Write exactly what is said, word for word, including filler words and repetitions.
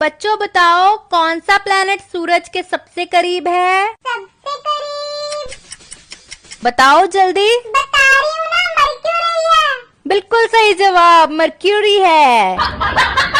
बच्चों बताओ कौन सा प्लैनेट सूरज के सबसे करीब है? सबसे करीब। बताओ जल्दी। बता रही हूँ ना, मरक्यूरी है। बिल्कुल सही जवाब, मर्क्यूरी है।